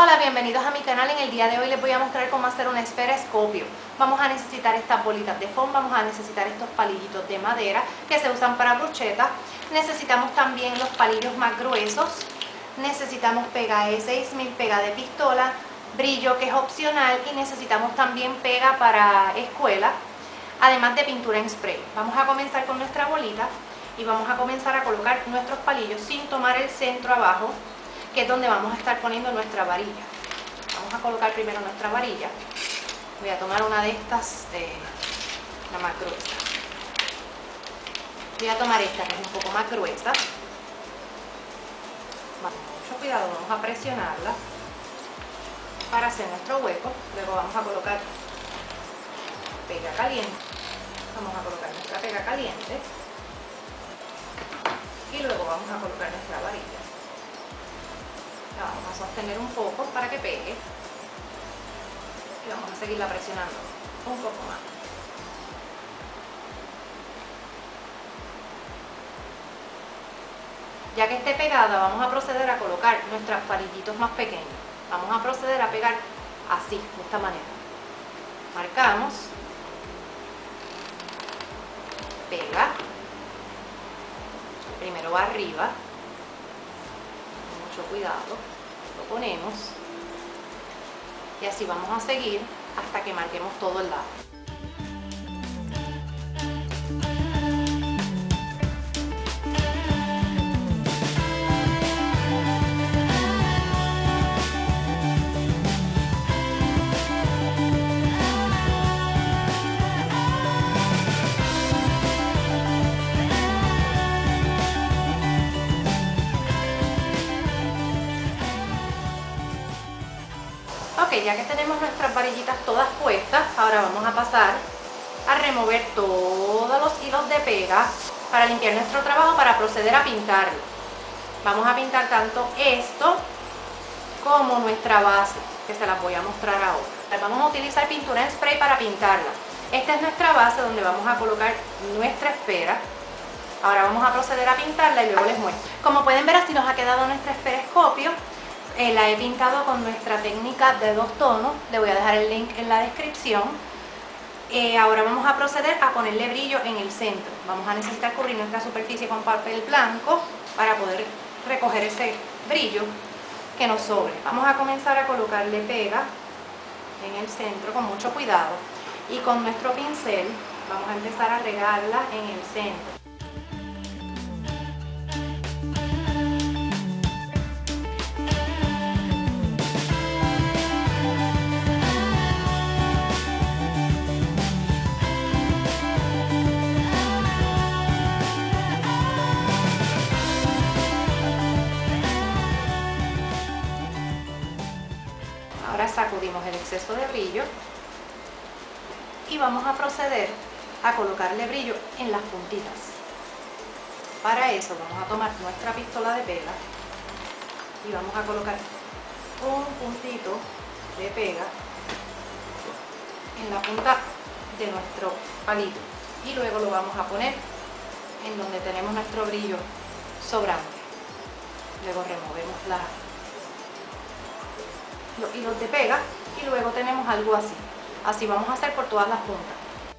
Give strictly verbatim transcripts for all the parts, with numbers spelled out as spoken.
Hola, bienvenidos a mi canal. En el día de hoy les voy a mostrar cómo hacer una esfera Scorpio. Vamos a necesitar estas bolitas de foam, vamos a necesitar estos palillitos de madera que se usan para brochetas. Necesitamos también los palillos más gruesos. Necesitamos pega E seis mil, pega de pistola, brillo que es opcional, y necesitamos también pega para escuela, además de pintura en spray. Vamos a comenzar con nuestra bolita y vamos a comenzar a colocar nuestros palillos sin tomar el centro abajo, que es donde vamos a estar poniendo nuestra varilla. Vamos a colocar primero nuestra varilla. Voy a tomar una de estas, de la más gruesa. Voy a tomar esta que es un poco más gruesa. Mucho cuidado, vamos a presionarla para hacer nuestro hueco. Luego vamos a colocar pega caliente. Vamos a colocar nuestra pega caliente. Y luego vamos a colocar nuestra varilla. La vamos a sostener un poco para que pegue. Y vamos a seguirla presionando un poco más. Ya que esté pegada, vamos a proceder a colocar nuestros palillitos más pequeños. Vamos a proceder a pegar así, de esta manera. Marcamos. Pega. Primero va arriba. Mucho cuidado. Lo ponemos. Y así vamos a seguir hasta que marquemos todo el lado. Ok, ya que tenemos nuestras varillitas todas puestas, ahora vamos a pasar a remover todos los hilos de pega para limpiar nuestro trabajo, para proceder a pintarlo. Vamos a pintar tanto esto como nuestra base, que se las voy a mostrar ahora. Vamos a utilizar pintura en spray para pintarla. Esta es nuestra base donde vamos a colocar nuestra esfera. Ahora vamos a proceder a pintarla y luego les muestro. Como pueden ver, así nos ha quedado nuestra esfera Scorpio. Eh, la he pintado con nuestra técnica de dos tonos. Le voy a dejar el link en la descripción. Eh, ahora vamos a proceder a ponerle brillo en el centro. Vamos a necesitar cubrir nuestra superficie con papel blanco para poder recoger ese brillo que nos sobre. Vamos a comenzar a colocarle pega en el centro con mucho cuidado, y con nuestro pincel vamos a empezar a regarla en el centro. Ahora sacudimos el exceso de brillo y vamos a proceder a colocarle brillo en las puntitas. Para eso vamos a tomar nuestra pistola de pega y vamos a colocar un puntito de pega en la punta de nuestro palito, y luego lo vamos a poner en donde tenemos nuestro brillo sobrante. Luego removemos la los hilos de pega y luego tenemos algo así. Así vamos a hacer por todas las puntas.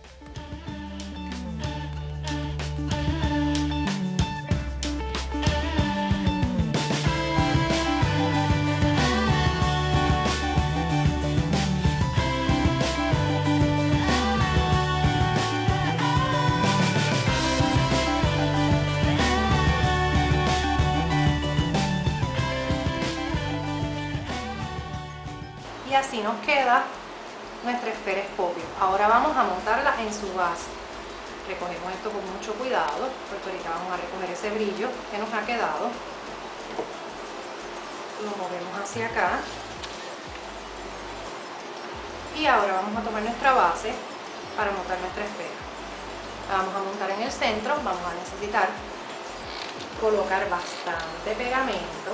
Y así nos queda nuestra esfera Scorpio. Ahora vamos a montarla en su base. Recogemos esto con mucho cuidado, porque ahorita vamos a recoger ese brillo que nos ha quedado. Lo movemos hacia acá. Y ahora vamos a tomar nuestra base para montar nuestra esfera. La vamos a montar en el centro. Vamos a necesitar colocar bastante pegamento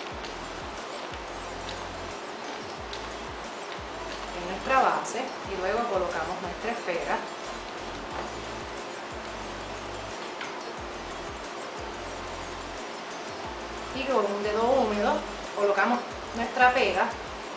nuestra base, y luego colocamos nuestra esfera. Y con un dedo húmedo colocamos nuestra pega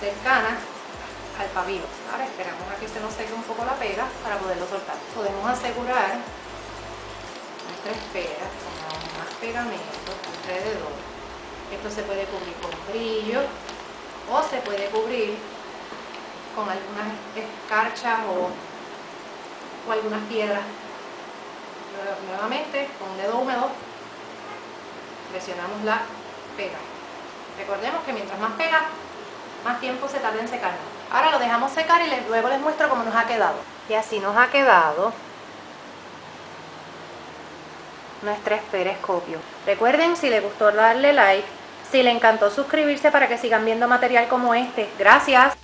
cercana al pabilo. Ahora esperamos a que se nos seque un poco la pega para poderlo soltar. Podemos asegurar nuestra esfera con más pegamento alrededor. Esto se puede cubrir con brillo o se puede cubrir con algunas escarchas o, o algunas piedras. Nuevamente, con un dedo húmedo presionamos la pega. Recordemos que mientras más pega, más tiempo se tarda en secar. Ahora lo dejamos secar y les, luego les muestro cómo nos ha quedado. Y así nos ha quedado nuestra esfera Scorpio. Recuerden, si les gustó, darle like. Si les encantó, suscribirse para que sigan viendo material como este. Gracias.